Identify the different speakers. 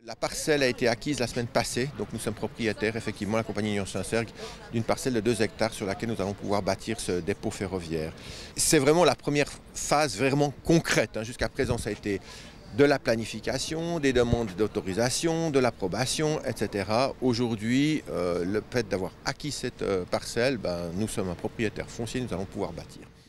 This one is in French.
Speaker 1: La parcelle a été acquise la semaine passée, donc nous sommes propriétaires, effectivement, la compagnie Union Saint-Cergue, d'une parcelle de 2 hectares sur laquelle nous allons pouvoir bâtir ce dépôt ferroviaire. C'est vraiment la première phase vraiment concrète. Jusqu'à présent, ça a été de la planification, des demandes d'autorisation, de l'approbation, etc. Aujourd'hui, le fait d'avoir acquis cette parcelle, nous sommes un propriétaire foncier, nous allons pouvoir bâtir.